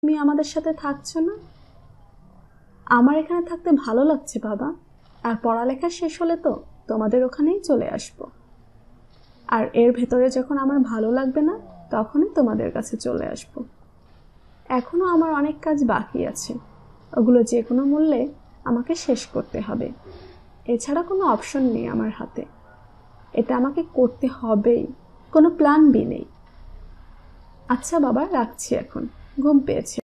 তুমি আমাদের সাথে থাকছো না? আমার এখানে থাকতে ভালো লাগছে বাবা, আর পড়ালেখা শেষ হলে তো তোমাদের ওখানেই চলে আসবো। আর এর ভেতরে যখন আমার ভালো লাগবে না তখনই তোমাদের কাছে চলে আসবো। এখনো আমার অনেক কাজ বাকি আছে, ওগুলো যে কোনো মূল্যে আমাকে শেষ করতে হবে। এছাড়া কোনো অপশন নেই আমার হাতে, এটা আমাকে করতে হবেই, কোনো প্ল্যান বি নেই। আচ্ছা বাবা, রাখছি, এখন ঘুম পেয়েছে।